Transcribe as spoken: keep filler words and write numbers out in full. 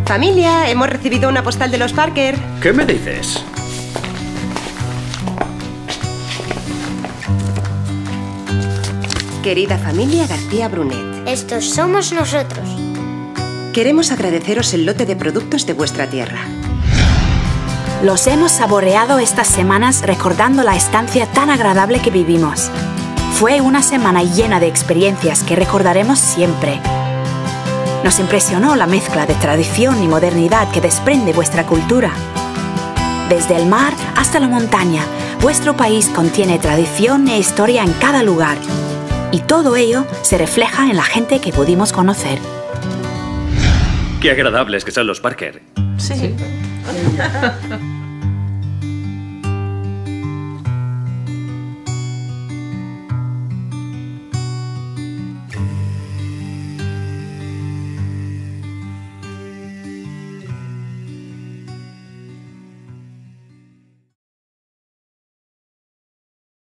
Familia, hemos recibido una postal de los Parker. ¿Qué me dices? Querida familia García Brunet, estos somos nosotros. Queremos agradeceros el lote de productos de vuestra tierra. Los hemos saboreado estas semanas recordando la estancia tan agradable que vivimos. Fue una semana llena de experiencias que recordaremos siempre. Nos impresionó la mezcla de tradición y modernidad que desprende vuestra cultura. Desde el mar hasta la montaña, vuestro país contiene tradición e historia en cada lugar. Y todo ello se refleja en la gente que pudimos conocer. Qué agradables que son los Parker. Sí.